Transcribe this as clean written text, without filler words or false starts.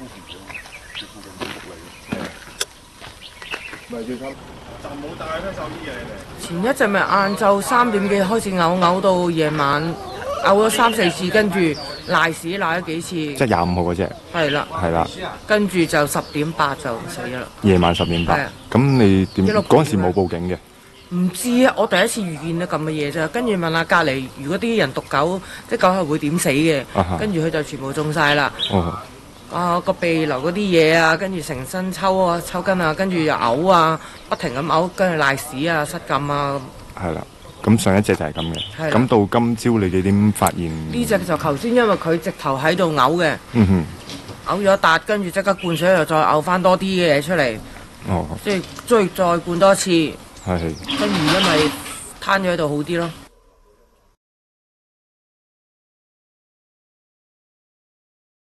前一陣咪晏晝3點幾開始嘔到夜晚，嘔咗3、4次，跟住賴屎賴咗幾次。 即係25號嗰隻。 係啦。係啦。跟住就10點8就死咗啦。 夜晚10點8。咁你點？嗰陣時冇報警嘅。唔知啊，我第一次遇見到咁嘅嘢啫。跟住問下隔離，如果啲人毒狗，即係狗係會點死嘅？跟住佢就全部中晒啦。個鼻流嗰啲嘢啊，跟住成身抽筋啊，跟住又嘔啊，不停咁嘔，跟住瀨屎啊、失禁啊。 係啦，咁上一隻就係咁嘅。咁到今朝你哋點發現？ 呢隻就頭先，因為佢直頭喺度嘔嘅。嘔咗一笪，跟住即刻灌水又再嘔翻多啲嘢出嚟。即係再灌多一次。跟住因為攤咗喺度好啲咯。